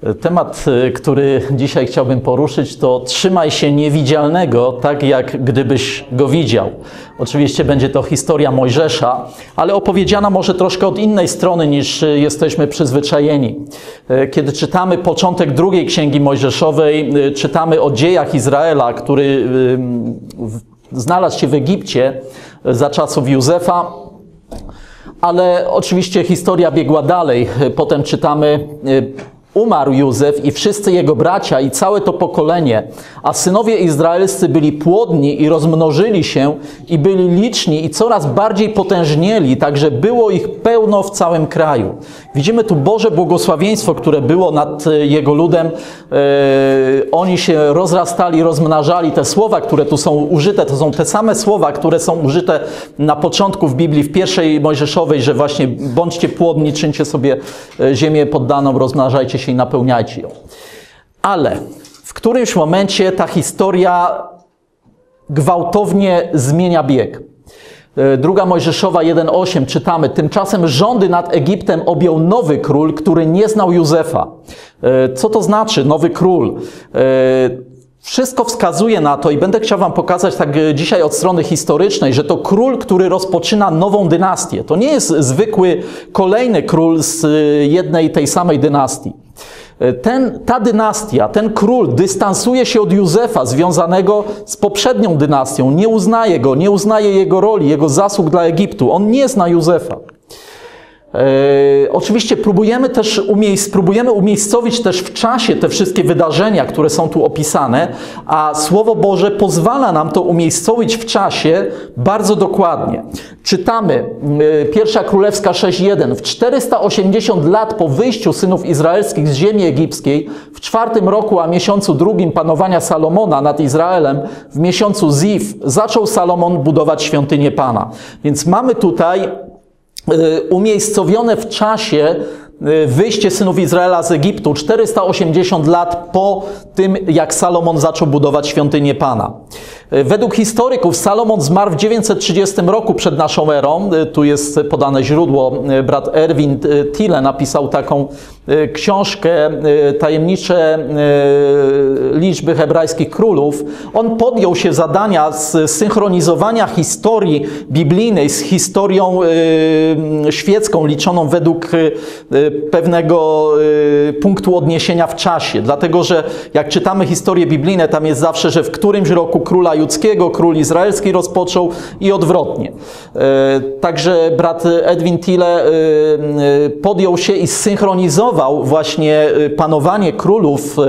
Temat, który dzisiaj chciałbym poruszyć, to trzymaj się niewidzialnego, tak jak gdybyś go widział. Oczywiście będzie to historia Mojżesza, ale opowiedziana może troszkę od innej strony niż jesteśmy przyzwyczajeni. Kiedy czytamy początek drugiej Księgi Mojżeszowej, czytamy o dziejach Izraela, który znalazł się w Egipcie za czasów Józefa, ale oczywiście historia biegła dalej. Potem czytamy: umarł Józef i wszyscy jego bracia i całe to pokolenie, a synowie izraelscy byli płodni i rozmnożyli się i byli liczni i coraz bardziej potężnieli, także było ich pełno w całym kraju. Widzimy tu Boże błogosławieństwo, które było nad jego ludem. Oni się rozrastali, rozmnażali. Te słowa, które tu są użyte, to są te same słowa, które są użyte na początku w Biblii, w pierwszej Mojżeszowej, że właśnie bądźcie płodni, czyńcie sobie ziemię poddaną, rozmnażajcie się i napełniajcie ją. Ale w którymś momencie ta historia gwałtownie zmienia bieg. Druga Mojżeszowa 1:8 czytamy: tymczasem rządy nad Egiptem objął nowy król, który nie znał Józefa. Co to znaczy nowy król? Wszystko wskazuje na to i będę chciał wam pokazać tak dzisiaj od strony historycznej, że to król, który rozpoczyna nową dynastię. To nie jest zwykły kolejny król z jednej tej samej dynastii. Ta dynastia, ten król dystansuje się od Józefa, związanego z poprzednią dynastią. Nie uznaje go, nie uznaje jego roli, jego zasług dla Egiptu. On nie zna Józefa. Oczywiście próbujemy umiejscowić też w czasie te wszystkie wydarzenia, które są tu opisane, a Słowo Boże pozwala nam to umiejscowić w czasie bardzo dokładnie. Czytamy 1 Królewska 6:1. W 480 lat po wyjściu synów izraelskich z ziemi egipskiej, w 4. roku, a miesiącu 2 panowania Salomona nad Izraelem, w miesiącu Ziv, zaczął Salomon budować świątynię Pana. Więc mamy tutaj umiejscowione w czasie wyjście synów Izraela z Egiptu 480 lat po tym, jak Salomon zaczął budować świątynię Pana. Według historyków Salomon zmarł w 930 roku przed naszą erą. Tu jest podane źródło. Brat Erwin Thiele napisał taką książkę Tajemnicze liczby hebrajskich królów. On podjął się zadania zsynchronizowania historii biblijnej z historią świecką, liczoną według pewnego punktu odniesienia w czasie. Dlatego, że jak czytamy historie biblijne, tam jest zawsze, że w którymś roku króla judzkiego, król izraelski rozpoczął i odwrotnie. Także brat Edwin Thiele podjął się i zsynchronizował właśnie panowanie królów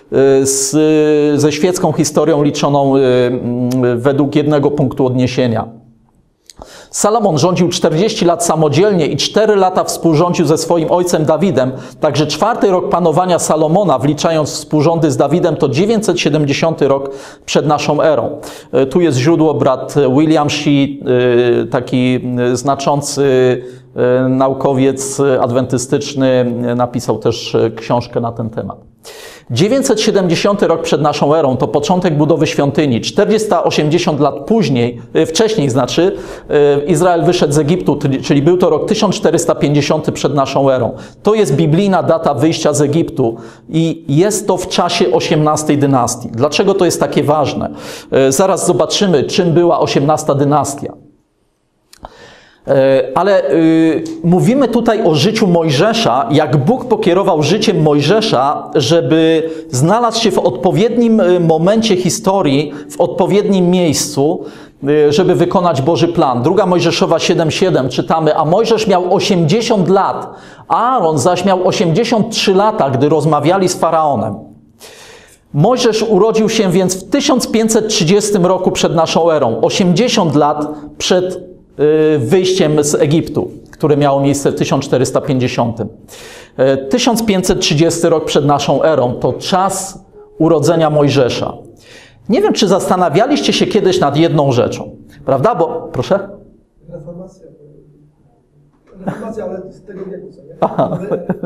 ze świecką historią liczoną według jednego punktu odniesienia. Salomon rządził 40 lat samodzielnie i 4 lata współrządził ze swoim ojcem Dawidem, także 4. rok panowania Salomona, wliczając współrządy z Dawidem, to 970 rok przed naszą erą. Tu jest źródło, brat William Shea, taki znaczący naukowiec adwentystyczny, napisał też książkę na ten temat. 970 rok przed naszą erą to początek budowy świątyni. 480 lat wcześniej Izrael wyszedł z Egiptu, czyli był to rok 1450 przed naszą erą. To jest biblijna data wyjścia z Egiptu i jest to w czasie XVIII dynastii. Dlaczego to jest takie ważne? Zaraz zobaczymy, czym była XVIII dynastia. Ale mówimy tutaj o życiu Mojżesza, jak Bóg pokierował życiem Mojżesza, żeby znalazł się w odpowiednim momencie historii, w odpowiednim miejscu, żeby wykonać Boży plan. Druga Mojżeszowa 7:7 czytamy: a Mojżesz miał 80 lat, a Aaron zaś miał 83 lata, gdy rozmawiali z Faraonem. Mojżesz urodził się więc w 1530 roku przed naszą erą, 80 lat przed wyjściem z Egiptu, które miało miejsce w 1450. 1530 rok przed naszą erą to czas urodzenia Mojżesza. Nie wiem, czy zastanawialiście się kiedyś nad jedną rzeczą, prawda? Bo, proszę? Reformacja, ale z tego wieku, co nie? Aha.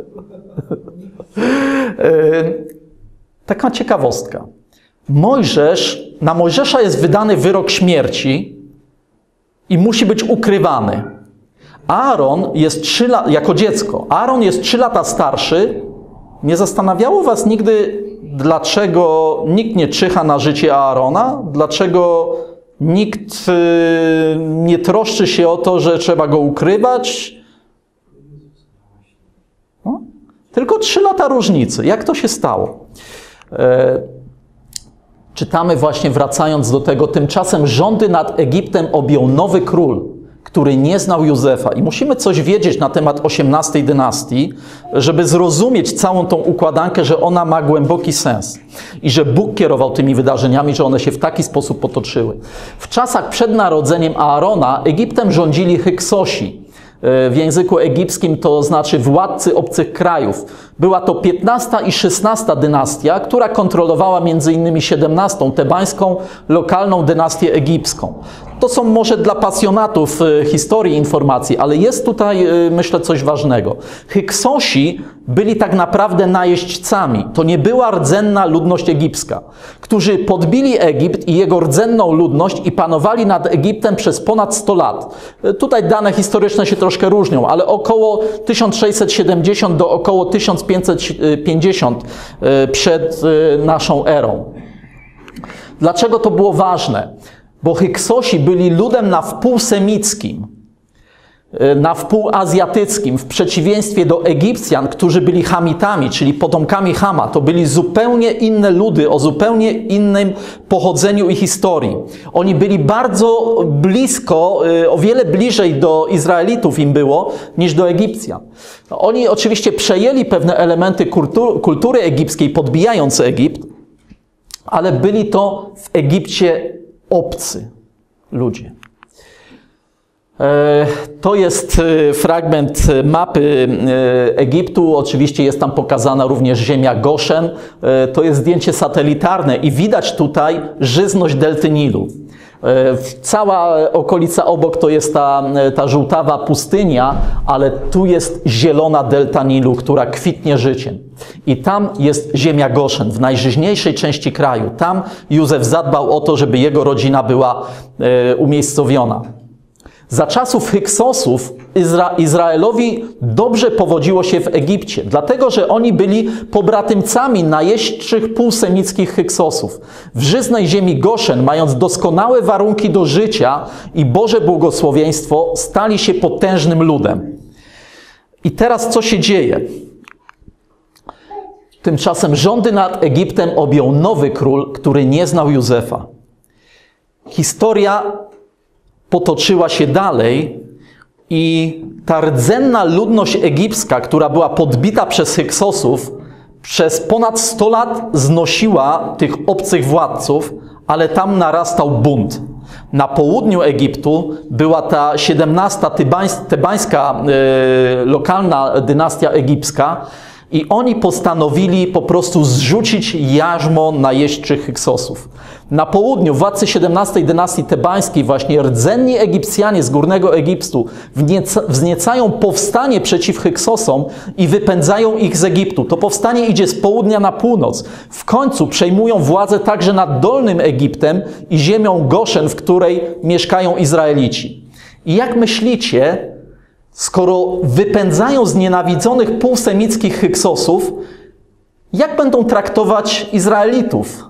Taka ciekawostka. Na Mojżesza jest wydany wyrok śmierci i musi być ukrywany. Aaron jest jako dziecko. Aaron jest 3 lata starszy Nie zastanawiało was nigdy, dlaczego nikt nie czyha na życie Aarona? Dlaczego nikt nie troszczy się o to, że trzeba go ukrywać? No? Tylko 3 lata różnicy. Jak to się stało? Czytamy właśnie, wracając do tego, tymczasem rządy nad Egiptem objął nowy król, który nie znał Józefa. I musimy coś wiedzieć na temat XVIII dynastii, żeby zrozumieć całą tą układankę, że ona ma głęboki sens. I że Bóg kierował tymi wydarzeniami, że one się w taki sposób potoczyły. W czasach przed narodzeniem Aarona Egiptem rządzili Hyksosi. W języku egipskim to znaczy władcy obcych krajów. Była to XV i XVI dynastia, która kontrolowała m.in. XVII tebańską, lokalną dynastię egipską. To są może dla pasjonatów historii informacji, ale jest tutaj, myślę, coś ważnego. Hyksosi byli tak naprawdę najeźdźcami. To nie była rdzenna ludność egipska, którzy podbili Egipt i jego rdzenną ludność i panowali nad Egiptem przez ponad 100 lat. Tutaj dane historyczne się troszkę różnią, ale około 1670 do około 1550 przed naszą erą. Dlaczego to było ważne? Bo Hyksosi byli ludem na wpół semickim, na wpół azjatyckim, w przeciwieństwie do Egipcjan, którzy byli Hamitami, czyli potomkami Hama. To byli zupełnie inne ludy, o zupełnie innym pochodzeniu i historii. Oni byli bardzo blisko, o wiele bliżej do Izraelitów im było, niż do Egipcjan. Oni oczywiście przejęli pewne elementy kultury egipskiej, podbijając Egipt, ale byli to w Egipcie obcy ludzie. To jest fragment mapy Egiptu. Oczywiście jest tam pokazana również ziemia Goszen. To jest zdjęcie satelitarne i widać tutaj żyzność delty Nilu. Cała okolica obok to jest ta żółtawa pustynia, ale tu jest zielona delta Nilu, która kwitnie życiem. I tam jest ziemia Goszen, w najżyźniejszej części kraju. Tam Józef zadbał o to, żeby jego rodzina była umiejscowiona. Za czasów Hyksosów Izraelowi dobrze powodziło się w Egipcie, dlatego że oni byli pobratymcami najeźdźczych półsemickich Hyksosów. W żyznej ziemi Goszen, mając doskonałe warunki do życia i Boże błogosławieństwo, stali się potężnym ludem. I teraz co się dzieje? Tymczasem rządy nad Egiptem objął nowy król, który nie znał Józefa. Historia potoczyła się dalej i ta rdzenna ludność egipska, która była podbita przez Hyksosów, przez ponad 100 lat znosiła tych obcych władców, ale tam narastał bunt. Na południu Egiptu była ta XVII tebańska lokalna dynastia egipska i oni postanowili po prostu zrzucić jarzmo najeźdźczych Hyksosów. Na południu władcy XVII dynastii tebańskiej, właśnie rdzenni Egipcjanie z Górnego Egiptu wzniecają powstanie przeciw Hyksosom i wypędzają ich z Egiptu. To powstanie idzie z południa na północ. W końcu przejmują władzę także nad Dolnym Egiptem i ziemią Goszen, w której mieszkają Izraelici. I jak myślicie, skoro wypędzają znienawidzonych półsemickich Hyksosów, jak będą traktować Izraelitów?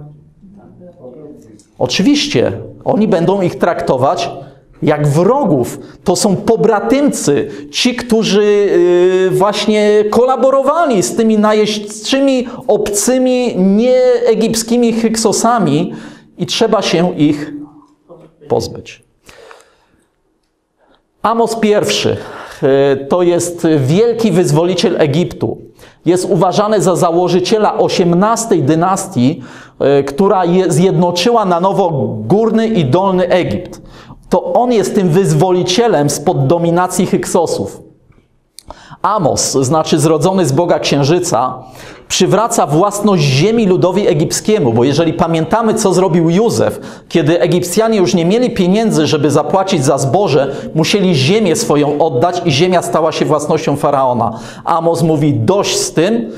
Oczywiście, oni będą ich traktować jak wrogów. To są pobratymcy, ci, którzy właśnie kolaborowali z tymi najeźdźczymi, obcymi, nieegipskimi Hyksosami i trzeba się ich pozbyć. Amos I to jest wielki wyzwoliciel Egiptu. Jest uważany za założyciela XVIII dynastii, która zjednoczyła na nowo Górny i Dolny Egipt. To on jest tym wyzwolicielem spod dominacji Hyksosów. Amos, znaczy zrodzony z Boga Księżyca, przywraca własność ziemi ludowi egipskiemu, bo jeżeli pamiętamy, co zrobił Józef, kiedy Egipcjanie już nie mieli pieniędzy, żeby zapłacić za zboże, musieli ziemię swoją oddać i ziemia stała się własnością Faraona. Amos mówi, dość z tym,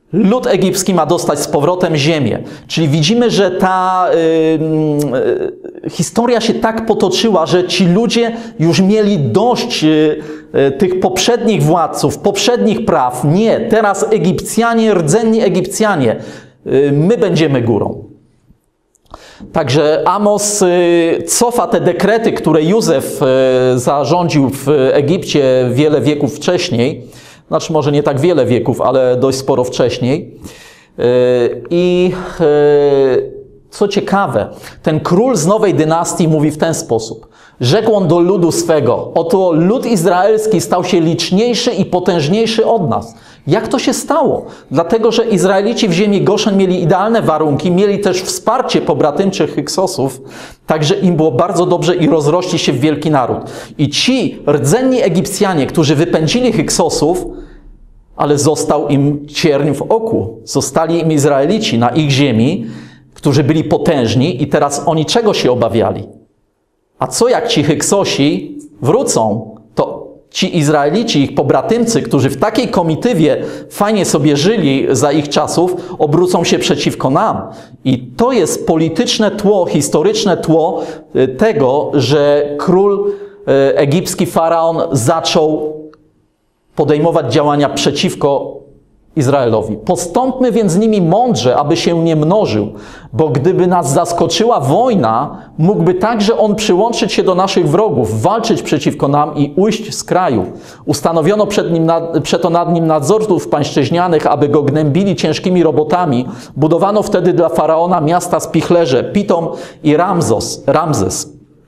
Lud egipski ma dostać z powrotem ziemię. Czyli widzimy, że ta historia się tak potoczyła, że ci ludzie już mieli dość tych poprzednich władców, poprzednich praw. Nie, teraz Egipcjanie, rdzenni Egipcjanie, my będziemy górą. Także Amos cofa te dekrety, które Józef zarządził w Egipcie wiele wieków wcześniej. Znaczy może nie tak wiele wieków, ale dość sporo wcześniej. I co ciekawe, ten król z nowej dynastii mówi w ten sposób. Rzekł on do ludu swego, oto lud izraelski stał się liczniejszy i potężniejszy od nas. Jak to się stało? Dlatego, że Izraelici w ziemi Goszen mieli idealne warunki, mieli też wsparcie pobratymczych Hyksosów, także im było bardzo dobrze i rozrośli się w wielki naród. I ci rdzenni Egipcjanie, którzy wypędzili Hyksosów, ale został im cierń w oku. Zostali im Izraelici na ich ziemi, którzy byli potężni i teraz oni czego się obawiali? A co jak ci Hyksosi wrócą, to ci Izraelici, ich pobratymcy, którzy w takiej komitywie fajnie sobie żyli za ich czasów, obrócą się przeciwko nam. I to jest polityczne tło, historyczne tło tego, że król egipski, faraon, zaczął podejmować działania przeciwko Izraelowi. Postąpmy więc z nimi mądrze, aby się nie mnożył, bo gdyby nas zaskoczyła wojna, mógłby także on przyłączyć się do naszych wrogów, walczyć przeciwko nam i ujść z kraju. Ustanowiono przeto nad nim nadzorców pańszczyźnianych, aby go gnębili ciężkimi robotami. Budowano wtedy dla faraona miasta spichlerze, Pitom i Ramzes.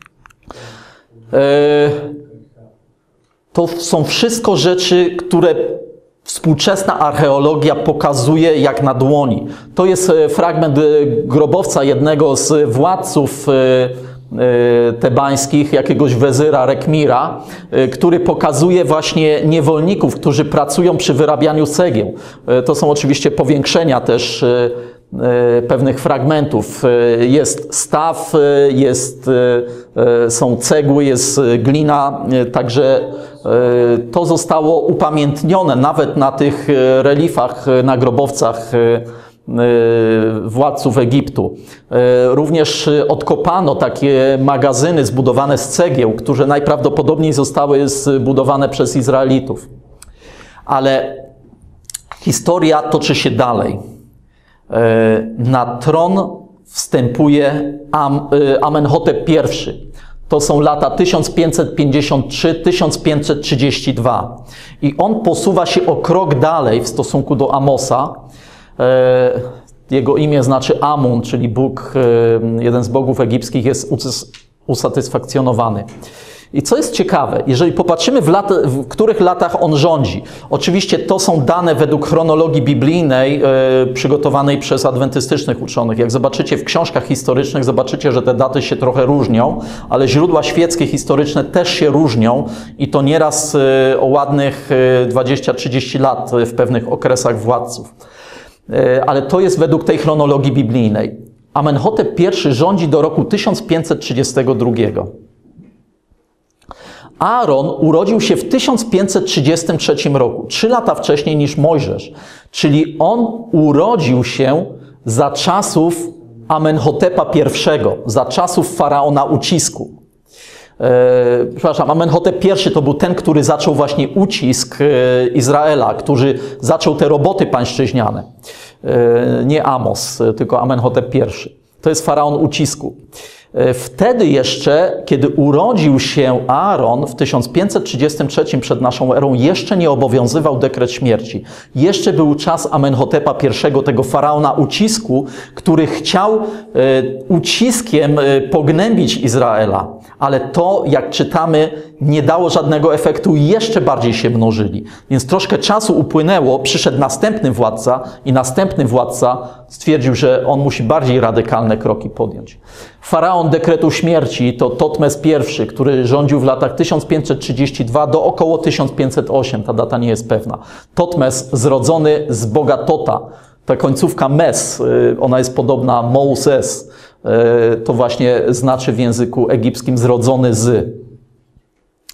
To są wszystko rzeczy, które współczesna archeologia pokazuje jak na dłoni. To jest fragment grobowca jednego z władców tebańskich, jakiegoś wezyra Rekmira, który pokazuje właśnie niewolników, którzy pracują przy wyrabianiu cegieł. To są oczywiście powiększenia też pewnych fragmentów. Jest staw, są cegły, jest glina, także to zostało upamiętnione nawet na tych reliefach, na grobowcach władców Egiptu. Również odkopano takie magazyny zbudowane z cegieł, które najprawdopodobniej zostały zbudowane przez Izraelitów. Ale historia toczy się dalej. Na tron wstępuje Amenhotep I. To są lata 1553-1532. I on posuwa się o krok dalej w stosunku do Amosa. Jego imię znaczy Amun, czyli Bóg, jeden z bogów egipskich jest usatysfakcjonowany. I co jest ciekawe, jeżeli popatrzymy w których latach on rządzi, oczywiście to są dane według chronologii biblijnej przygotowanej przez adwentystycznych uczonych. Jak zobaczycie w książkach historycznych, zobaczycie, że te daty się trochę różnią, ale źródła świeckie, historyczne też się różnią i to nieraz o ładnych 20-30 lat w pewnych okresach władców. Ale to jest według tej chronologii biblijnej. Amenhotep I rządzi do roku 1532. Aaron urodził się w 1533 roku, 3 lata wcześniej niż Mojżesz. Czyli on urodził się za czasów Amenhotepa I, za czasów faraona ucisku. Amenhotep I to był ten, który zaczął właśnie ucisk Izraela, który zaczął te roboty pańszczyźniane. Nie Amos, tylko Amenhotep I. To jest faraon ucisku. Wtedy jeszcze, kiedy urodził się Aaron w 1533 przed naszą erą, jeszcze nie obowiązywał dekret śmierci. Jeszcze był czas Amenhotepa I, tego faraona ucisku, który chciał uciskiem pognębić Izraela. Ale to, jak czytamy, nie dało żadnego efektu i jeszcze bardziej się mnożyli. Więc troszkę czasu upłynęło, przyszedł następny władca i następny władca stwierdził, że on musi bardziej radykalne kroki podjąć. Faraon dekretu śmierci to Totmes I, który rządził w latach 1532 do około 1508. Ta data nie jest pewna. Totmes zrodzony z boga Tota. Ta końcówka mes, ona jest podobna Moses. To właśnie znaczy w języku egipskim zrodzony z.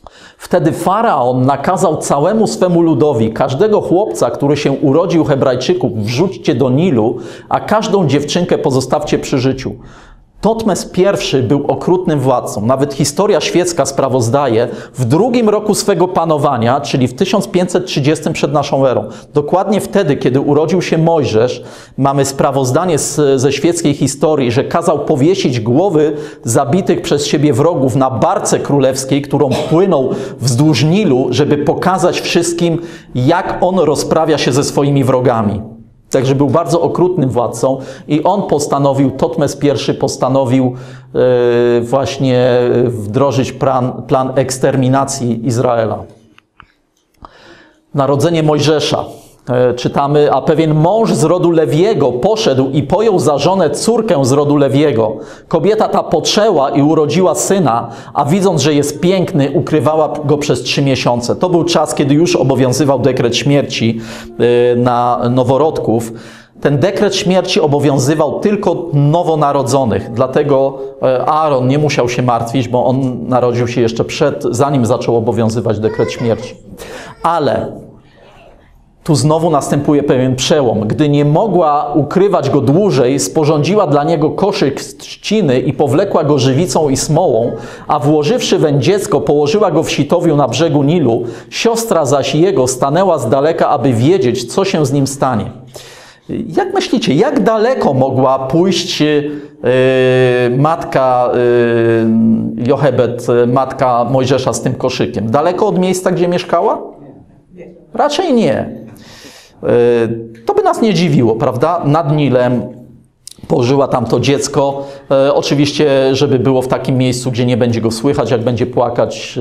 Wtedy Faraon nakazał całemu swemu ludowi, każdego chłopca, który się urodził Hebrajczyków, wrzućcie do Nilu, a każdą dziewczynkę pozostawcie przy życiu. Totmes I był okrutnym władcą. Nawet historia świecka sprawozdaje, w drugim roku swego panowania, czyli w 1530 przed naszą erą, dokładnie wtedy, kiedy urodził się Mojżesz, mamy sprawozdanie ze świeckiej historii, że kazał powiesić głowy zabitych przez siebie wrogów na barce królewskiej, którą płynął wzdłuż Nilu, żeby pokazać wszystkim, jak on rozprawia się ze swoimi wrogami. Także był bardzo okrutnym władcą i on postanowił, Totmes I postanowił właśnie wdrożyć plan eksterminacji Izraela. Narodzenie Mojżesza. Czytamy, a pewien mąż z rodu Lewiego poszedł i pojął za żonę córkę z rodu Lewiego. Kobieta ta poczęła i urodziła syna, a widząc, że jest piękny, ukrywała go przez 3 miesiące. To był czas, kiedy już obowiązywał dekret śmierci na noworodków. Ten dekret śmierci obowiązywał tylko nowonarodzonych, dlatego Aaron nie musiał się martwić, bo on narodził się jeszcze zanim zaczął obowiązywać dekret śmierci. Ale tu znowu następuje pewien przełom. Gdy nie mogła ukrywać go dłużej, sporządziła dla niego koszyk z trzciny i powlekła go żywicą i smołą, a włożywszy weń dziecko, położyła go w sitowiu na brzegu Nilu. Siostra zaś jego stanęła z daleka, aby wiedzieć, co się z nim stanie. Jak myślicie, jak daleko mogła pójść matka Jochebed, matka Mojżesza z tym koszykiem? Daleko od miejsca, gdzie mieszkała? Raczej nie. To by nas nie dziwiło, prawda? Nad Nilem położyła tam to dziecko. Oczywiście, żeby było w takim miejscu, gdzie nie będzie go słychać, jak będzie płakać.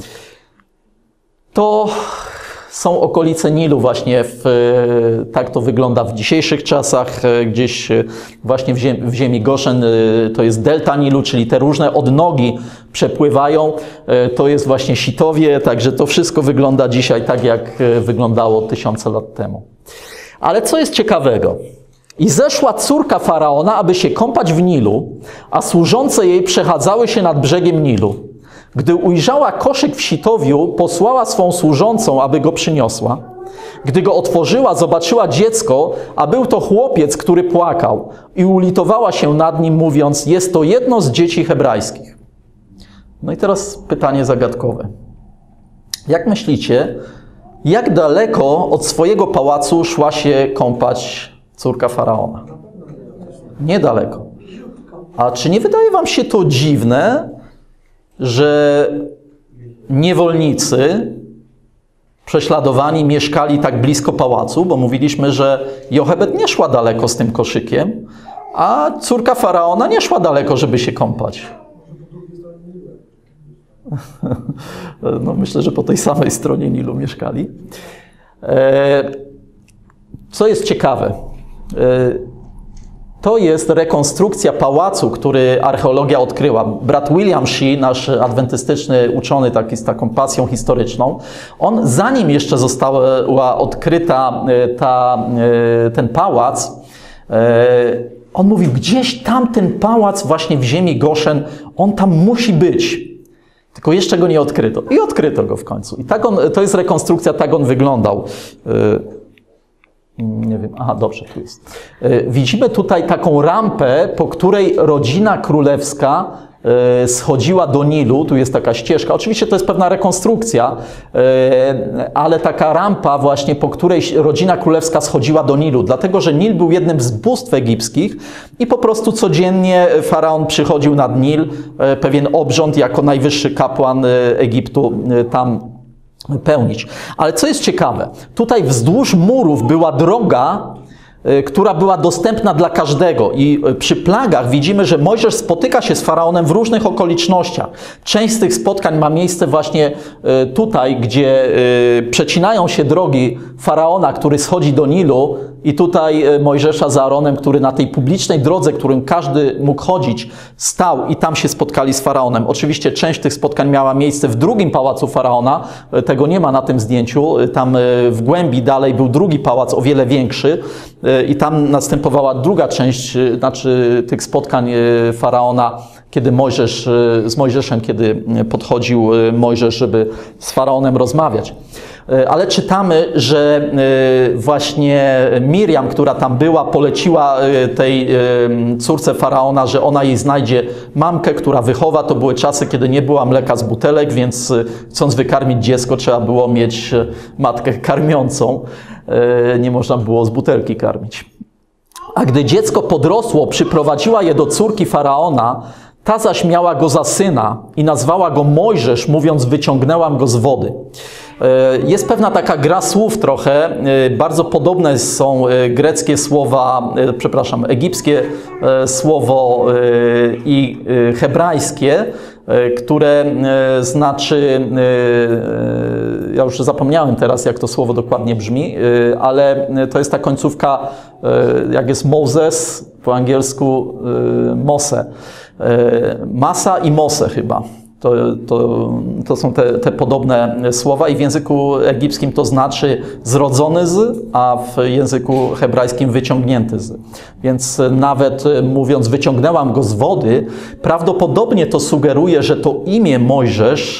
To są okolice Nilu właśnie, tak to wygląda w dzisiejszych czasach, gdzieś właśnie w ziemi Goszen, to jest delta Nilu, czyli te różne odnogi przepływają, to jest właśnie sitowie, także to wszystko wygląda dzisiaj tak, jak wyglądało 1000 lat temu. Ale co jest ciekawego? I zeszła córka Faraona, aby się kąpać w Nilu, a służące jej przechadzały się nad brzegiem Nilu. Gdy ujrzała koszyk w sitowiu, posłała swą służącą, aby go przyniosła. Gdy go otworzyła, zobaczyła dziecko, a był to chłopiec, który płakał. I ulitowała się nad nim, mówiąc, jest to jedno z dzieci hebrajskich. No i teraz pytanie zagadkowe. Jak myślicie, jak daleko od swojego pałacu szła się kąpać córka Faraona? Niedaleko. A czy nie wydaje wam się to dziwne, że niewolnicy prześladowani mieszkali tak blisko pałacu, bo mówiliśmy, że Jochebed nie szła daleko z tym koszykiem, a córka Faraona nie szła daleko, żeby się kąpać. No, myślę, że po tej samej stronie Nilu mieszkali. Co jest ciekawe, to jest rekonstrukcja pałacu, który archeologia odkryła. Brat William Shea, nasz adwentystyczny uczony taki z taką pasją historyczną, on zanim jeszcze została odkryta ten pałac, on mówił, gdzieś tam ten pałac właśnie w ziemi Goszen, on tam musi być. Tylko jeszcze go nie odkryto. I odkryto go w końcu. I tak to jest rekonstrukcja, tak on wyglądał. Nie wiem, aha, dobrze, tu jest. Widzimy tutaj taką rampę, po której rodzina królewska schodziła do Nilu. Tu jest taka ścieżka. Oczywiście to jest pewna rekonstrukcja, ale taka rampa właśnie, po której rodzina królewska schodziła do Nilu. Dlatego, że Nil był jednym z bóstw egipskich i po prostu codziennie faraon przychodził nad Nil, pewien obrząd jako najwyższy kapłan Egiptu tam pełnić. Ale co jest ciekawe, tutaj wzdłuż murów była droga, która była dostępna dla każdego. I przy plagach widzimy, że Mojżesz spotyka się z Faraonem w różnych okolicznościach. Część z tych spotkań ma miejsce właśnie tutaj, gdzie przecinają się drogi Faraona, który schodzi do Nilu, i tutaj Mojżesza z Aaronem, który na tej publicznej drodze, którym każdy mógł chodzić, stał i tam się spotkali z Faraonem. Oczywiście część tych spotkań miała miejsce w drugim pałacu Faraona. Tego nie ma na tym zdjęciu. Tam w głębi dalej był drugi pałac, o wiele większy. I tam następowała druga część, znaczy tych spotkań Faraona kiedy z Mojżeszem, kiedy podchodził Mojżesz, żeby z Faraonem rozmawiać. Ale czytamy, że właśnie Miriam, która tam była, poleciła tej córce Faraona, że ona jej znajdzie mamkę, która wychowa. To były czasy, kiedy nie było mleka z butelek, więc chcąc wykarmić dziecko, trzeba było mieć matkę karmiącą. Nie można było z butelki karmić. A gdy dziecko podrosło, przyprowadziła je do córki Faraona, ta zaś miała go za syna i nazwała go Mojżesz, mówiąc, wyciągnęłam go z wody. Jest pewna taka gra słów trochę, bardzo podobne są greckie słowa, egipskie słowo i hebrajskie, które znaczy, ja już zapomniałem teraz, jak to słowo dokładnie brzmi, ale to jest ta końcówka, jak jest Moses, po angielsku Mose. Masa i Mose chyba. To są te podobne słowa i w języku egipskim to znaczy zrodzony z, a w języku hebrajskim wyciągnięty z. Więc nawet mówiąc wyciągnęłam go z wody, prawdopodobnie to sugeruje, że to imię Mojżesz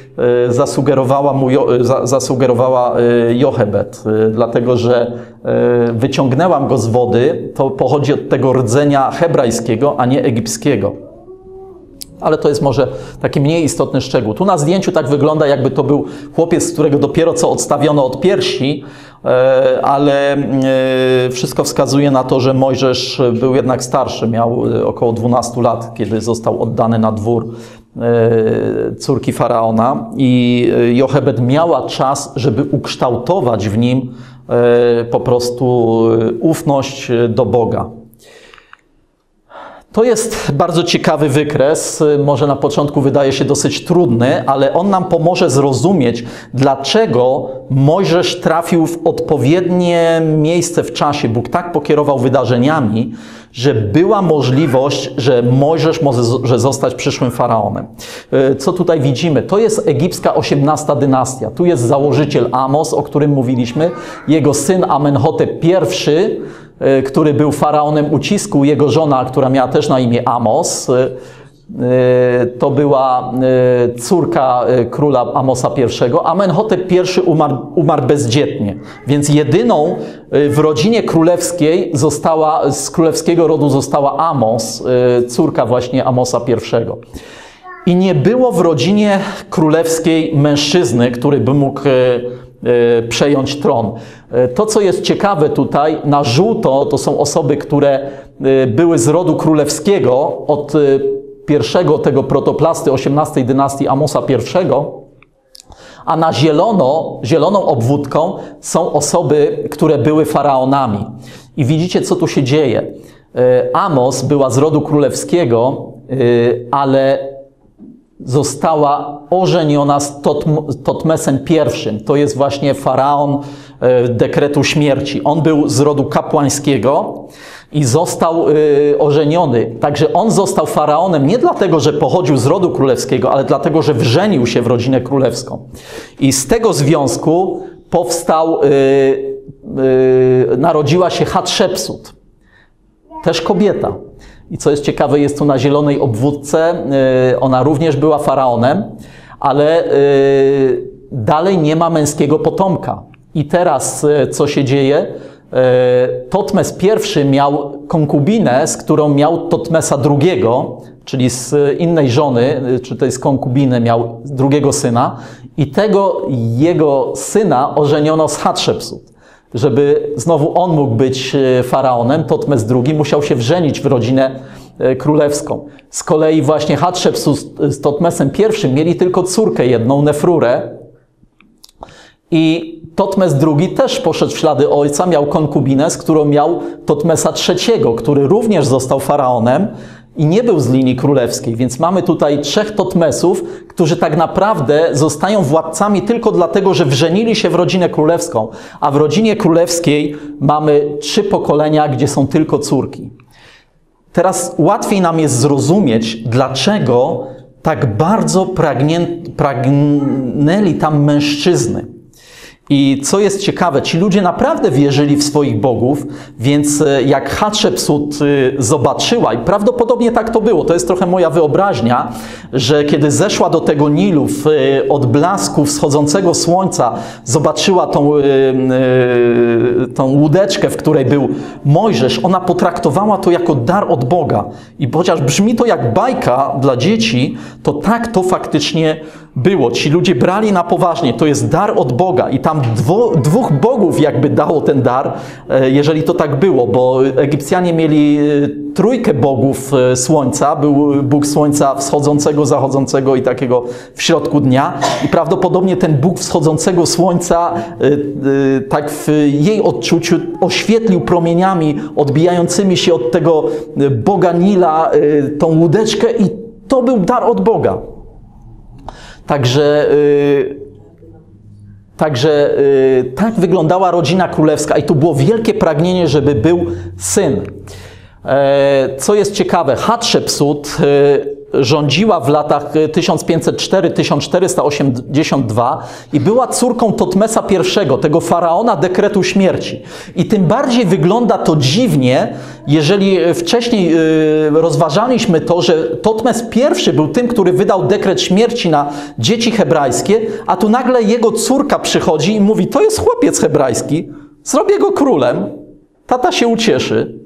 zasugerowała Jochebed, dlatego że wyciągnęłam go z wody, to pochodzi od tego rdzenia hebrajskiego, a nie egipskiego. Ale to jest może taki mniej istotny szczegół. Tu na zdjęciu tak wygląda, jakby to był chłopiec, którego dopiero co odstawiono od piersi, ale wszystko wskazuje na to, że Mojżesz był jednak starszy. Miał około 12 lat, kiedy został oddany na dwór córki Faraona i Jochebed miała czas, żeby ukształtować w nim po prostu ufność do Boga. To jest bardzo ciekawy wykres, może na początku wydaje się dosyć trudny, ale on nam pomoże zrozumieć, dlaczego Mojżesz trafił w odpowiednie miejsce w czasie. Bóg tak pokierował wydarzeniami, że była możliwość, że Mojżesz może zostać przyszłym faraonem. Co tutaj widzimy? To jest egipska 18 dynastia. Tu jest założyciel Amos, o którym mówiliśmy, jego syn Amenhotep I, który był faraonem ucisku, jego żona, która miała też na imię Amos, to była córka króla Amosa I. Amenhotep I umarł bezdzietnie, więc jedyną w rodzinie królewskiej z królewskiego rodu została Amos, córka właśnie Amosa I. I nie było w rodzinie królewskiej mężczyzny, który by mógł przejąć tron. To, co jest ciekawe tutaj, na żółto to są osoby, które były z rodu królewskiego od pierwszego tego protoplasty 18 dynastii Amosa I, a na zieloną obwódką są osoby, które były faraonami. I widzicie, co tu się dzieje. Amos była z rodu królewskiego, ale została ożeniona z Totmesem I. To jest właśnie faraon dekretu śmierci. On był z rodu kapłańskiego i został ożeniony. Także on został faraonem nie dlatego, że pochodził z rodu królewskiego, ale dlatego, że wrzenił się w rodzinę królewską. I z tego związku narodziła się Hatshepsut, też kobieta. I co jest ciekawe, jest tu na zielonej obwódce, ona również była faraonem, ale dalej nie ma męskiego potomka. I teraz co się dzieje? Totmes I miał konkubinę, z którą miał Totmesa II, czyli z innej żony, czy tej z konkubiny miał drugiego syna i tego jego syna ożeniono z Hatshepsut. Żeby znowu on mógł być faraonem, Totmes II musiał się wrzenić w rodzinę królewską. Z kolei właśnie Hatshepsut z Totmesem I mieli tylko córkę jedną, Nefrurę. I Totmes II też poszedł w ślady ojca, miał konkubinę, z którą miał Totmesa III, który również został faraonem i nie był z linii królewskiej. Więc mamy tutaj 3 Totmesów, którzy tak naprawdę zostają władcami tylko dlatego, że wrzenili się w rodzinę królewską. A w rodzinie królewskiej mamy 3 pokolenia, gdzie są tylko córki. Teraz łatwiej nam jest zrozumieć, dlaczego tak bardzo pragnęli tam mężczyzny. I co jest ciekawe, ci ludzie naprawdę wierzyli w swoich bogów, więc jak Hatshepsut zobaczyła, i prawdopodobnie tak to było, to jest trochę moja wyobraźnia, że kiedy zeszła do tego Nilu w odblasku wschodzącego słońca, zobaczyła tą łódeczkę, w której był Mojżesz, ona potraktowała to jako dar od Boga. I chociaż brzmi to jak bajka dla dzieci, to tak to faktycznie było. Ci ludzie brali na poważnie, to jest dar od Boga i tam dwóch bogów jakby dało ten dar, jeżeli to tak było, bo Egipcjanie mieli trójkę bogów słońca, był Bóg słońca wschodzącego, zachodzącego i takiego w środku dnia i prawdopodobnie ten Bóg wschodzącego słońca tak w jej odczuciu oświetlił promieniami odbijającymi się od tego Boga Nila tą łódeczkę i to był dar od Boga. Także tak wyglądała rodzina królewska i tu było wielkie pragnienie, żeby był syn. Co jest ciekawe, Hatshepsut rządziła w latach 1504-1482 i była córką Totmesa I, tego faraona dekretu śmierci. I tym bardziej wygląda to dziwnie, jeżeli wcześniej rozważaliśmy to, że Totmes I był tym, który wydał dekret śmierci na dzieci hebrajskie, a tu nagle jego córka przychodzi i mówi, to jest chłopiec hebrajski, zrobię go królem, tata się ucieszy.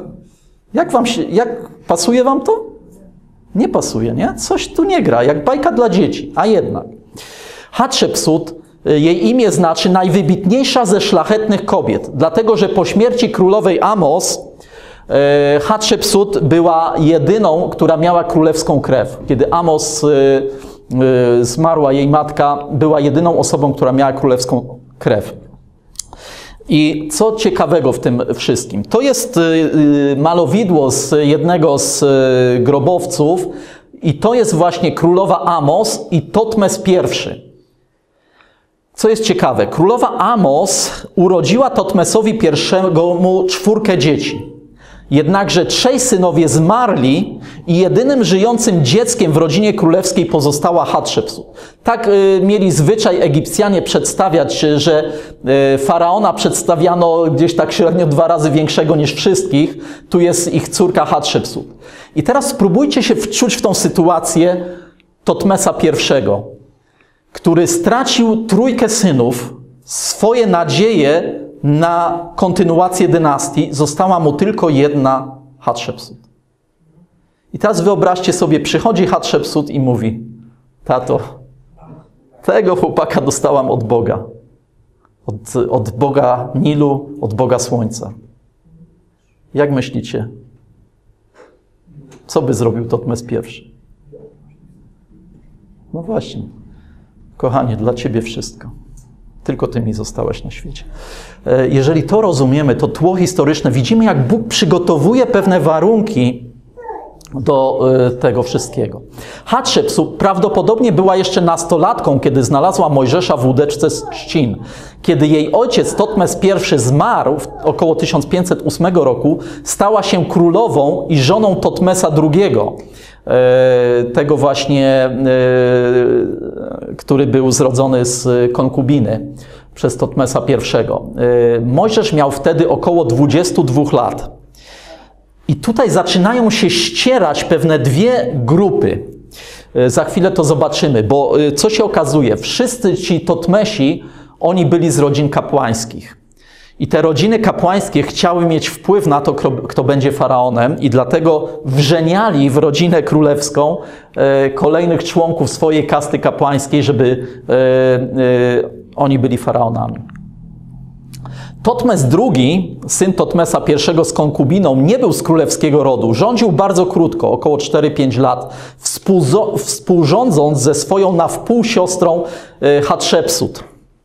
Jak pasuje wam to? Nie pasuje, nie? Coś tu nie gra, jak bajka dla dzieci. A jednak. Hatshepsut, jej imię znaczy najwybitniejsza ze szlachetnych kobiet. Dlatego, że po śmierci królowej Amos Hatshepsut była jedyną, która miała królewską krew. Kiedy Amos zmarła, jej matka była jedyną osobą, która miała królewską krew. I co ciekawego w tym wszystkim? To jest malowidło z jednego z grobowców i to jest właśnie królowa Amos i Totmes I. Co jest ciekawe, królowa Amos urodziła Totmesowi I 4 dzieci. Jednakże 3 synowie zmarli i jedynym żyjącym dzieckiem w rodzinie królewskiej pozostała Hatshepsut. Tak mieli zwyczaj Egipcjanie przedstawiać, że faraona przedstawiano gdzieś tak średnio 2 razy większego niż wszystkich. Tu jest ich córka Hatshepsut. I teraz spróbujcie się wczuć w tą sytuację Totmesa I, który stracił 3 synów, swoje nadzieje na kontynuację dynastii, została mu tylko jedna Hatshepsut. I teraz wyobraźcie sobie, przychodzi Hatshepsut i mówi, tato, tego chłopaka dostałam od Boga. Od Boga Nilu, od Boga Słońca. Jak myślicie? Co by zrobił Totmes I? No właśnie. Kochanie, dla ciebie wszystko. Tylko ty mi zostałeś na świecie. Jeżeli to rozumiemy, to tło historyczne, widzimy, jak Bóg przygotowuje pewne warunki do tego wszystkiego. Hatshepsut prawdopodobnie była jeszcze nastolatką, kiedy znalazła Mojżesza w łódeczce z trzcin. Kiedy jej ojciec Totmes I zmarł w około 1508 roku, stała się królową i żoną Totmesa II, tego właśnie, który był zrodzony z konkubiny przez Totmesa I. Mojżesz miał wtedy około 22 lat. I tutaj zaczynają się ścierać pewne dwie grupy. Za chwilę to zobaczymy, bo co się okazuje? Wszyscy ci Totmesi, oni byli z rodzin kapłańskich. I te rodziny kapłańskie chciały mieć wpływ na to, kto będzie faraonem i dlatego wrzeniali w rodzinę królewską kolejnych członków swojej kasty kapłańskiej, żeby oni byli faraonami. Totmes II, syn Totmesa I z konkubiną, nie był z królewskiego rodu. Rządził bardzo krótko, około 4-5 lat, współrządząc ze swoją na wpół siostrą Hatshepsut.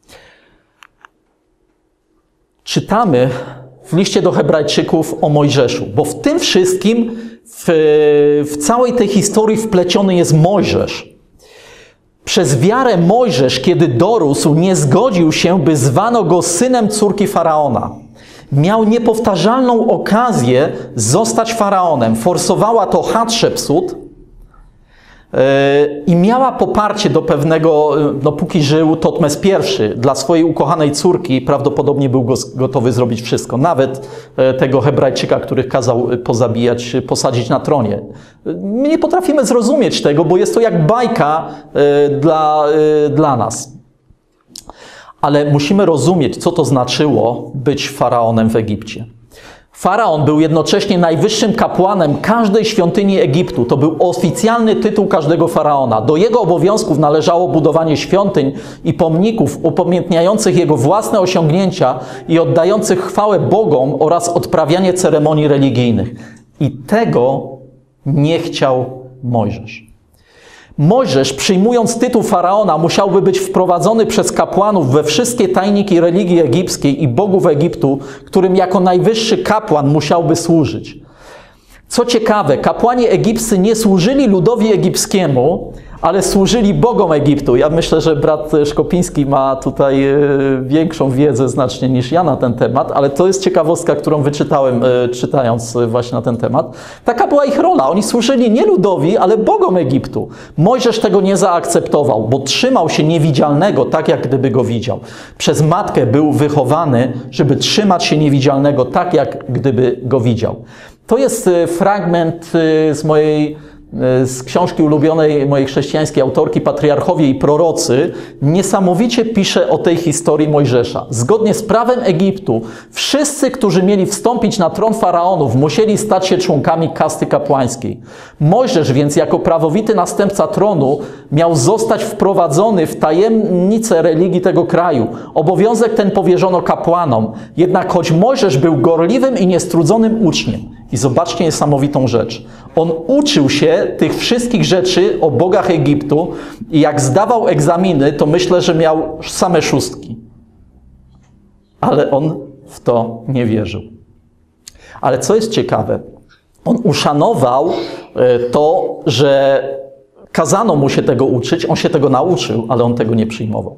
Czytamy w liście do Hebrajczyków o Mojżeszu, bo w tym wszystkim, w całej tej historii wpleciony jest Mojżesz. Przez wiarę Mojżesz, kiedy dorósł, nie zgodził się, by zwano go synem córki Faraona. Miał niepowtarzalną okazję zostać faraonem. Forsowała to Hatshepsut, I miała poparcie do pewnego, no póki żył Totmes I, dla swojej ukochanej córki prawdopodobnie był gotowy zrobić wszystko. Nawet tego Hebrajczyka, których kazał pozabijać, posadzić na tronie. My nie potrafimy zrozumieć tego, bo jest to jak bajka dla nas. Ale musimy rozumieć, co to znaczyło być faraonem w Egipcie. Faraon był jednocześnie najwyższym kapłanem każdej świątyni Egiptu. To był oficjalny tytuł każdego faraona. Do jego obowiązków należało budowanie świątyń i pomników upamiętniających jego własne osiągnięcia i oddających chwałę Bogom oraz odprawianie ceremonii religijnych. I tego nie chciał Mojżesz. Mojżesz, przyjmując tytuł faraona, musiałby być wprowadzony przez kapłanów we wszystkie tajniki religii egipskiej i bogów Egiptu, którym jako najwyższy kapłan musiałby służyć. Co ciekawe, kapłani egipscy nie służyli ludowi egipskiemu, ale służyli bogom Egiptu. Ja myślę, że brat Szkopiński ma tutaj większą wiedzę znacznie niż ja na ten temat, ale to jest ciekawostka, którą wyczytałem, czytając właśnie na ten temat. Taka była ich rola. Oni służyli nie ludowi, ale bogom Egiptu. Mojżesz tego nie zaakceptował, bo trzymał się niewidzialnego, tak jak gdyby go widział. Przez matkę był wychowany, żeby trzymać się niewidzialnego, tak jak gdyby go widział. To jest fragment z książki ulubionej mojej chrześcijańskiej autorki Patriarchowie i Prorocy. Niesamowicie pisze o tej historii Mojżesza. Zgodnie z prawem Egiptu wszyscy, którzy mieli wstąpić na tron faraonów, musieli stać się członkami kasty kapłańskiej. Mojżesz więc jako prawowity następca tronu miał zostać wprowadzony w tajemnicę religii tego kraju. Obowiązek ten powierzono kapłanom. Jednak choć Mojżesz był gorliwym i niestrudzonym uczniem, i zobaczcie niesamowitą rzecz. On uczył się tych wszystkich rzeczy o bogach Egiptu i jak zdawał egzaminy, to myślę, że miał same szóstki. Ale on w to nie wierzył. Ale co jest ciekawe, on uszanował to, że kazano mu się tego uczyć, on się tego nauczył, ale on tego nie przyjmował.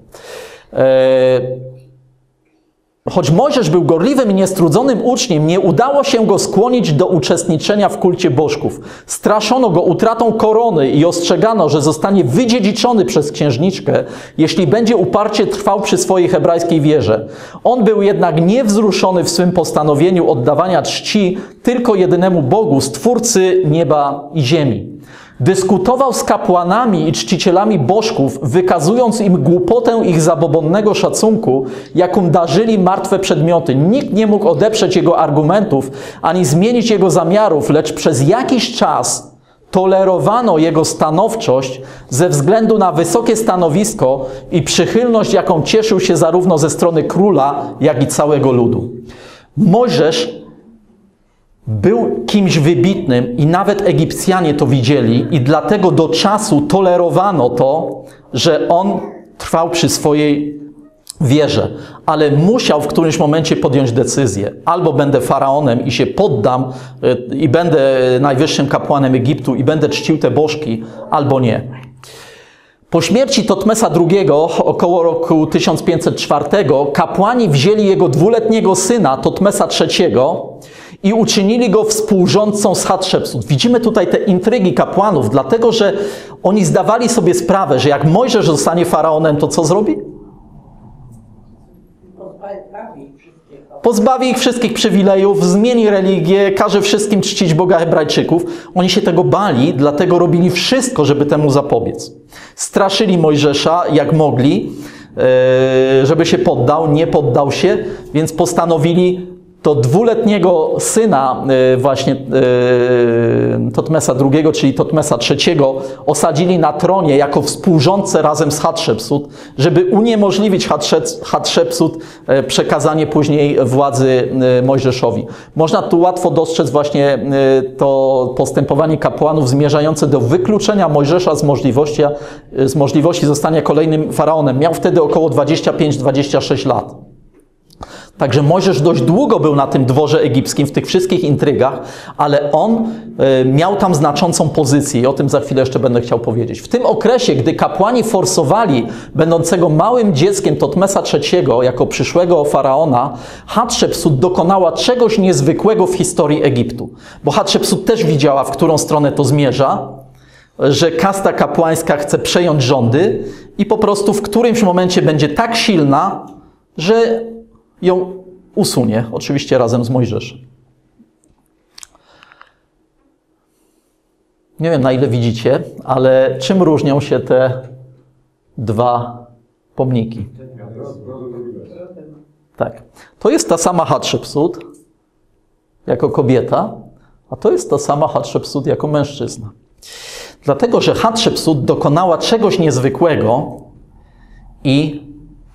Choć Mojżesz był gorliwym i niestrudzonym uczniem, nie udało się go skłonić do uczestniczenia w kulcie bożków. Straszono go utratą korony i ostrzegano, że zostanie wydziedziczony przez księżniczkę, jeśli będzie uparcie trwał przy swojej hebrajskiej wierze. On był jednak niewzruszony w swym postanowieniu oddawania czci tylko jedynemu Bogu, Stwórcy nieba i ziemi. Dyskutował z kapłanami i czcicielami bożków, wykazując im głupotę ich zabobonnego szacunku, jaką darzyli martwe przedmioty. Nikt nie mógł odeprzeć jego argumentów, ani zmienić jego zamiarów, lecz przez jakiś czas tolerowano jego stanowczość ze względu na wysokie stanowisko i przychylność, jaką cieszył się zarówno ze strony króla, jak i całego ludu. Mojżesz był kimś wybitnym i nawet Egipcjanie to widzieli i dlatego do czasu tolerowano to, że on trwał przy swojej wierze. Ale musiał w którymś momencie podjąć decyzję. Albo będę faraonem i się poddam i będę najwyższym kapłanem Egiptu i będę czcił te bożki, albo nie. Po śmierci Totmesa II, około roku 1504, kapłani wzięli jego dwuletniego syna, Totmesa III, i uczynili go współrządcą z Hatszepsut. Widzimy tutaj te intrygi kapłanów, dlatego że oni zdawali sobie sprawę, że jak Mojżesz zostanie faraonem, to co zrobi? Pozbawi ich wszystkich przywilejów, zmieni religię, każe wszystkim czcić Boga Hebrajczyków. Oni się tego bali, dlatego robili wszystko, żeby temu zapobiec. Straszyli Mojżesza jak mogli, żeby się poddał, nie poddał się, więc postanowili to dwuletniego syna właśnie Totmesa II, czyli Totmesa III, osadzili na tronie jako współrządcę razem z Hatszepsut, żeby uniemożliwić Hatszepsut przekazanie później władzy Mojżeszowi. Można tu łatwo dostrzec właśnie to postępowanie kapłanów zmierzające do wykluczenia Mojżesza z możliwości zostania kolejnym faraonem. Miał wtedy około 25-26 lat. Także Mojżesz dość długo był na tym dworze egipskim, w tych wszystkich intrygach, ale on miał tam znaczącą pozycję i o tym za chwilę jeszcze będę chciał powiedzieć. W tym okresie, gdy kapłani forsowali będącego małym dzieckiem Totmesa III jako przyszłego faraona, Hatszepsut dokonała czegoś niezwykłego w historii Egiptu. Bo Hatszepsut też widziała, w którą stronę to zmierza. że kasta kapłańska chce przejąć rządy i po prostu w którymś momencie będzie tak silna, że ją usunie, oczywiście razem z Mojżeszem. Nie wiem, na ile widzicie, ale czym różnią się te dwa pomniki? Tak. To jest ta sama Hatshepsut jako kobieta, a to jest ta sama Hatshepsut jako mężczyzna. Dlatego, że Hatshepsut dokonała czegoś niezwykłego i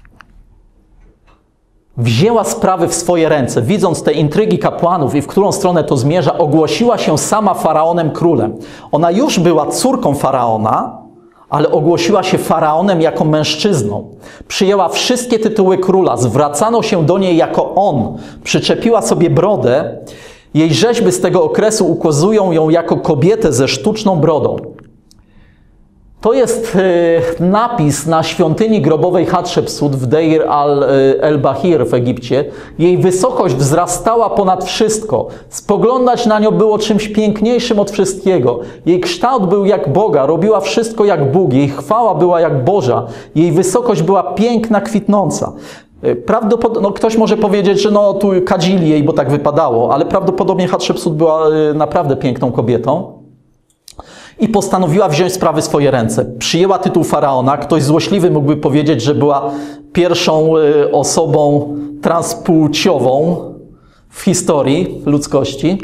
wzięła sprawy w swoje ręce. Widząc te intrygi kapłanów i w którą stronę to zmierza, ogłosiła się sama faraonem królem. Ona już była córką faraona, ale ogłosiła się faraonem jako mężczyzną. Przyjęła wszystkie tytuły króla, zwracano się do niej jako on. Przyczepiła sobie brodę. Jej rzeźby z tego okresu ukazują ją jako kobietę ze sztuczną brodą. To jest napis na świątyni grobowej Hatshepsut w Deir al-Bahir w Egipcie. Jej wysokość wzrastała ponad wszystko. Spoglądać na nią było czymś piękniejszym od wszystkiego. Jej kształt był jak Boga, robiła wszystko jak Bóg. Jej chwała była jak Boża. Jej wysokość była piękna, kwitnąca. Prawdopodobnie, ktoś może powiedzieć, że tu kadzili jej, bo tak wypadało, ale prawdopodobnie Hatshepsut była naprawdę piękną kobietą. I postanowiła wziąć sprawy w swoje ręce. Przyjęła tytuł faraona. Ktoś złośliwy mógłby powiedzieć, że była pierwszą osobą transpłciową w historii ludzkości.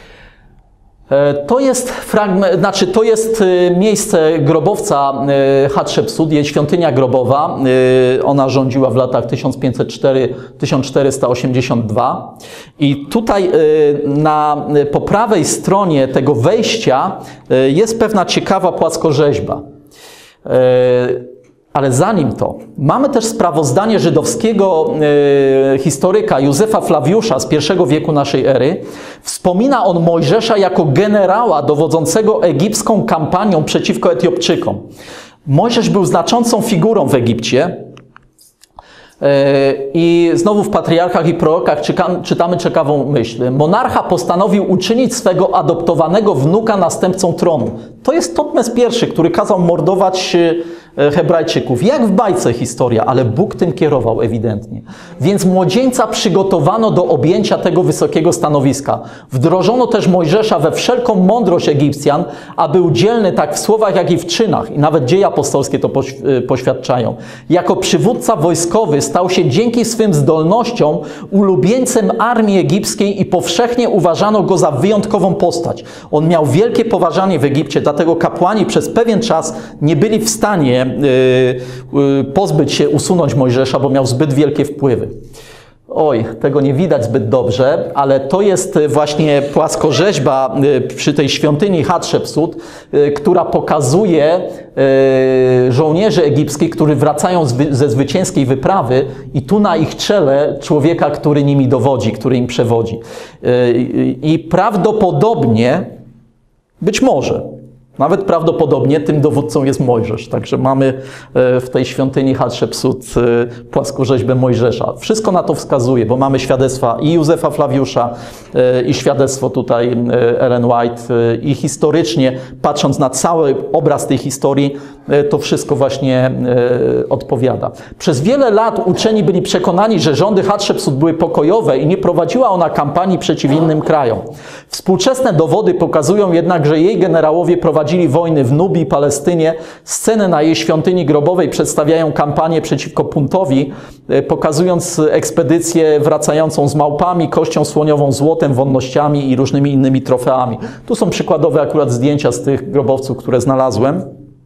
To jest to jest miejsce grobowca Hatshepsut, jej świątynia grobowa. Ona rządziła w latach 1504-1482. I tutaj po prawej stronie tego wejścia jest pewna ciekawa płaskorzeźba. Ale zanim to, mamy też sprawozdanie żydowskiego historyka Józefa Flawiusza z I wieku naszej ery. Wspomina on Mojżesza jako generała dowodzącego egipską kampanią przeciwko Etiopczykom. Mojżesz był znaczącą figurą w Egipcie. I znowu w Patriarchach i Prorokach czytamy ciekawą myśl. Monarcha postanowił uczynić swego adoptowanego wnuka następcą tronu. To jest Totmes I, który kazał mordować Hebrajczyków. Jak w bajce historia, ale Bóg tym kierował ewidentnie. Więc młodzieńca przygotowano do objęcia tego wysokiego stanowiska. Wdrożono też Mojżesza we wszelką mądrość Egipcjan, a był dzielny tak w słowach, jak i w czynach. I nawet dzieje apostolskie to poświadczają. Jako przywódca wojskowy stał się dzięki swym zdolnościom ulubieńcem armii egipskiej i powszechnie uważano go za wyjątkową postać. On miał wielkie poważanie w Egipcie, dlatego kapłani przez pewien czas nie byli w stanie pozbyć się, usunąć Mojżesza, bo miał zbyt wielkie wpływy. Oj, tego nie widać zbyt dobrze, ale to jest właśnie płaskorzeźba przy tej świątyni Hatshepsut, która pokazuje żołnierzy egipskich, którzy wracają ze zwycięskiej wyprawy i tu na ich czele człowieka, który nimi dowodzi, który im przewodzi. I prawdopodobnie, być może, nawet prawdopodobnie tym dowódcą jest Mojżesz. Także mamy w tej świątyni Hatshepsut płaskorzeźbę Mojżesza. Wszystko na to wskazuje, bo mamy świadectwa i Józefa Flawiusza, i świadectwo tutaj Ellen White. I historycznie, patrząc na cały obraz tej historii, to wszystko właśnie odpowiada. Przez wiele lat uczeni byli przekonani, że rządy Hatshepsut były pokojowe i nie prowadziła ona kampanii przeciw innym krajom. Współczesne dowody pokazują jednak, że jej generałowie prowadzili wojny w Nubii, Palestynie. Sceny na jej świątyni grobowej przedstawiają kampanię przeciwko Puntowi, pokazując ekspedycję wracającą z małpami, kością słoniową, złotem, wonnościami i różnymi innymi trofeami. Tu są przykładowe akurat zdjęcia z tych grobowców, które znalazłem.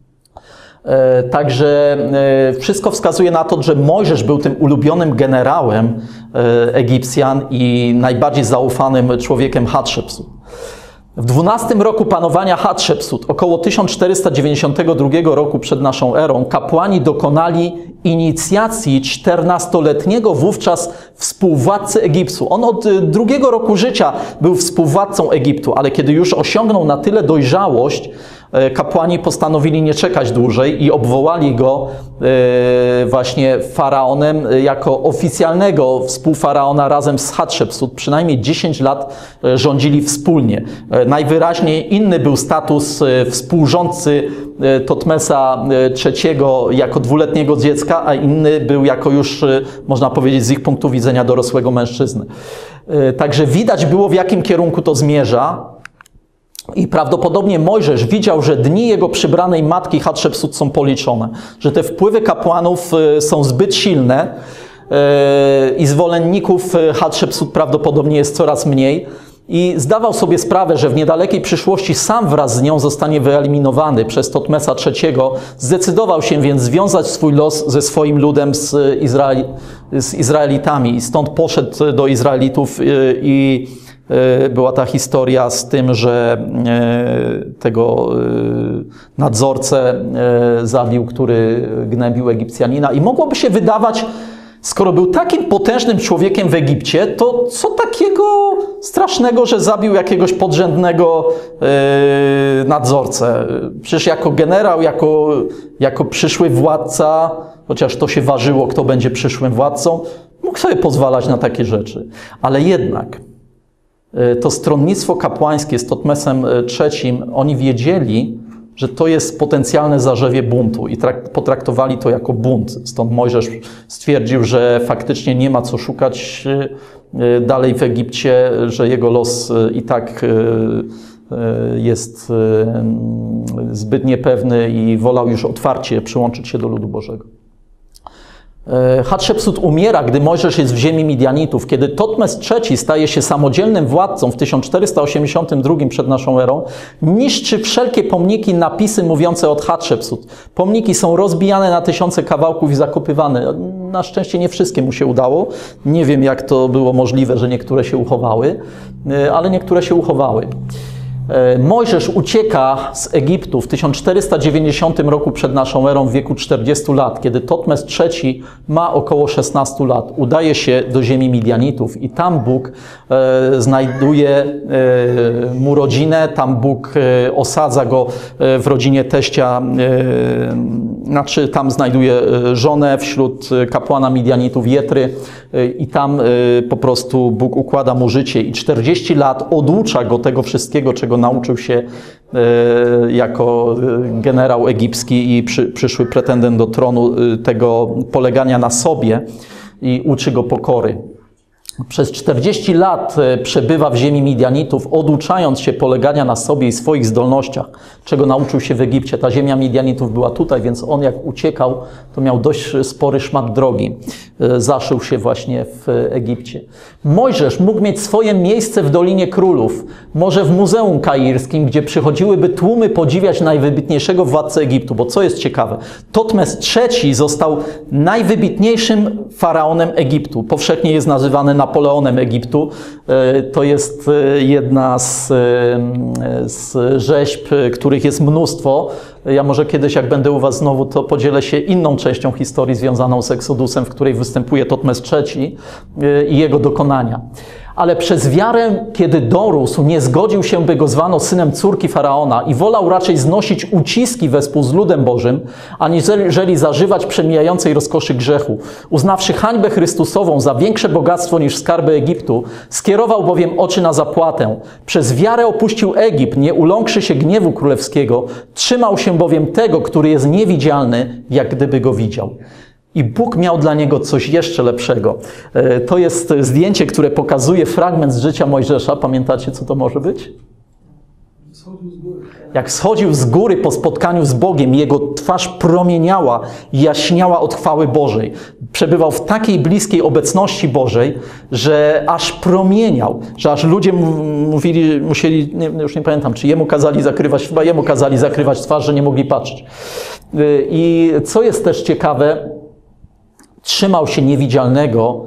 Także wszystko wskazuje na to, że Mojżesz był tym ulubionym generałem Egipcjan i najbardziej zaufanym człowiekiem Hatshepsut. W 12 roku panowania Hatshepsut, około 1492 roku przed naszą erą, kapłani dokonali inicjacji 14-letniego wówczas współwładcy Egiptu. On od 2 roku życia był współwładcą Egiptu, ale kiedy już osiągnął na tyle dojrzałość, Kapłani postanowili nie czekać dłużej i obwołali go właśnie faraonem jako oficjalnego współfaraona razem z Hatshepsut. Przynajmniej 10 lat rządzili wspólnie. Najwyraźniej inny był status współrządcy Totmesa III jako 2-letniego dziecka, a inny był jako już, można powiedzieć, z ich punktu widzenia dorosłego mężczyzny. Także widać było, w jakim kierunku to zmierza. I prawdopodobnie Mojżesz widział, że dni jego przybranej matki Hatshepsut są policzone, że te wpływy kapłanów są zbyt silne i zwolenników Hatshepsut prawdopodobnie jest coraz mniej. I zdawał sobie sprawę, że w niedalekiej przyszłości sam wraz z nią zostanie wyeliminowany przez Totmesa III. Zdecydował się więc związać swój los ze swoim ludem, z Izraelitami. I stąd poszedł do Izraelitów i była ta historia z tym, że tego nadzorcę zabił, który gnębił Egipcjanina. I mogłoby się wydawać, skoro był takim potężnym człowiekiem w Egipcie, to co takiego strasznego, że zabił jakiegoś podrzędnego nadzorcę? Przecież jako generał, jako przyszły władca, chociaż to się ważyło, kto będzie przyszłym władcą, mógł sobie pozwalać na takie rzeczy. Ale jednak to stronnictwo kapłańskie z Totmesem III, oni wiedzieli, że to jest potencjalne zarzewie buntu i potraktowali to jako bunt. Stąd Mojżesz stwierdził, że faktycznie nie ma co szukać dalej w Egipcie, że jego los i tak jest zbyt niepewny i wolał już otwarcie przyłączyć się do ludu Bożego. Hatshepsut umiera, gdy Mojżesz jest w ziemi Midianitów. Kiedy Totmes III staje się samodzielnym władcą w 1482 przed naszą erą, niszczy wszelkie pomniki, napisy mówiące od Hatshepsut. Pomniki są rozbijane na tysiące kawałków i zakopywane. Na szczęście nie wszystkie mu się udało. Nie wiem, jak to było możliwe, że niektóre się uchowały, ale niektóre się uchowały. Mojżesz ucieka z Egiptu w 1490 roku przed naszą erą w wieku 40 lat, kiedy Totmes III ma około 16 lat. Udaje się do ziemi Midianitów i tam Bóg znajduje mu rodzinę, tam Bóg osadza go w rodzinie teścia, znaczy tam znajduje żonę wśród kapłana Midianitów Jetry i tam po prostu Bóg układa mu życie i 40 lat oducza go tego wszystkiego, czego nauczył się jako generał egipski i przyszły pretendent do tronu, tego polegania na sobie i uczy go pokory. Przez 40 lat przebywa w ziemi Midianitów, oduczając się polegania na sobie i swoich zdolnościach, czego nauczył się w Egipcie. Ta ziemia Midianitów była tutaj, więc on jak uciekał, to miał dość spory szmat drogi. Zaszył się właśnie w Egipcie. Mojżesz mógł mieć swoje miejsce w Dolinie Królów, może w Muzeum Kairskim, gdzie przychodziłyby tłumy podziwiać najwybitniejszego władcę Egiptu, bo co jest ciekawe, Totmes III został najwybitniejszym faraonem Egiptu. Powszechnie jest nazywany Napoleonem Egiptu. To jest jedna z rzeźb, których jest mnóstwo. Ja może kiedyś, jak będę u was znowu, to podzielę się inną częścią historii związaną z Eksodusem, w której występuje Totmes III i jego dokonania. Ale przez wiarę, kiedy dorósł, nie zgodził się, by go zwano synem córki Faraona i wolał raczej znosić uciski wespół z ludem Bożym, aniżeli zażywać przemijającej rozkoszy grzechu. Uznawszy hańbę Chrystusową za większe bogactwo niż skarby Egiptu, skierował bowiem oczy na zapłatę. Przez wiarę opuścił Egipt, nie uląkszy się gniewu królewskiego, trzymał się bowiem tego, który jest niewidzialny, jak gdyby go widział. I Bóg miał dla niego coś jeszcze lepszego. To jest zdjęcie, które pokazuje fragment z życia Mojżesza. Pamiętacie, co to może być? Schodził z góry. Jak schodził z góry po spotkaniu z Bogiem, jego twarz promieniała, jaśniała od chwały Bożej. Przebywał w takiej bliskiej obecności Bożej, że aż promieniał, że aż ludzie musieli, już nie pamiętam, czy jemu kazali zakrywać, chyba jemu kazali zakrywać twarz, że nie mogli patrzeć. I co jest też ciekawe, trzymał się niewidzialnego,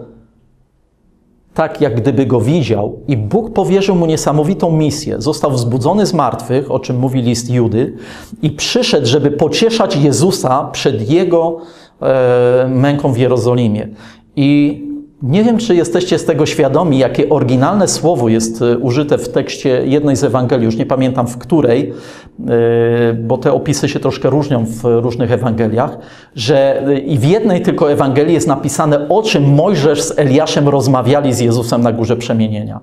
tak jak gdyby go widział i Bóg powierzył mu niesamowitą misję. Został wzbudzony z martwych, o czym mówi list Judy, i przyszedł, żeby pocieszać Jezusa przed Jego męką w Jerozolimie. I Nie wiem, czy jesteście z tego świadomi, jakie oryginalne słowo jest użyte w tekście jednej z Ewangelii, już nie pamiętam w której, bo te opisy się troszkę różnią w różnych Ewangeliach, że i w jednej tylko Ewangelii jest napisane, o czym Mojżesz z Eliaszem rozmawiali z Jezusem na Górze Przemienienia.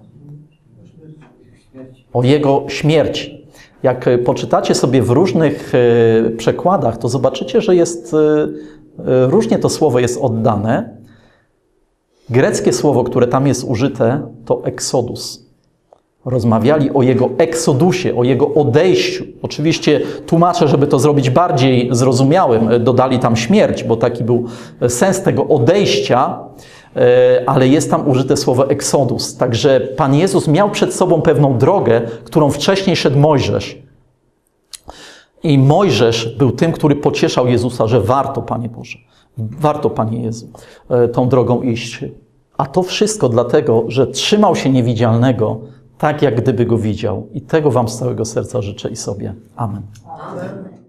O Jego śmierci. Jak poczytacie sobie w różnych przekładach, to zobaczycie, że jest różnie to słowo jest oddane. Greckie słowo, które tam jest użyte, to exodus. Rozmawiali o Jego eksodusie, o Jego odejściu. Oczywiście tłumaczę, żeby to zrobić bardziej zrozumiałym, dodali tam śmierć, bo taki był sens tego odejścia, ale jest tam użyte słowo exodus. Także Pan Jezus miał przed sobą pewną drogę, którą wcześniej szedł Mojżesz. I Mojżesz był tym, który pocieszał Jezusa, że warto, Panie Boże, warto, Panie Jezu, tą drogą iść. A to wszystko dlatego, że trzymał się niewidzialnego, tak jak gdyby go widział. I tego wam z całego serca życzę i sobie. Amen. Amen.